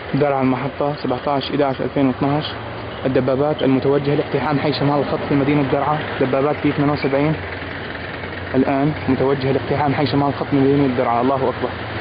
درعا المحطة 17/11/2012. الدبابات المتوجهة لاقتحام حي شمال الخط في مدينة درعا، دبابات في 72 الآن متوجهة لاقتحام حي شمال الخط من مدينة درعا. الله أكبر.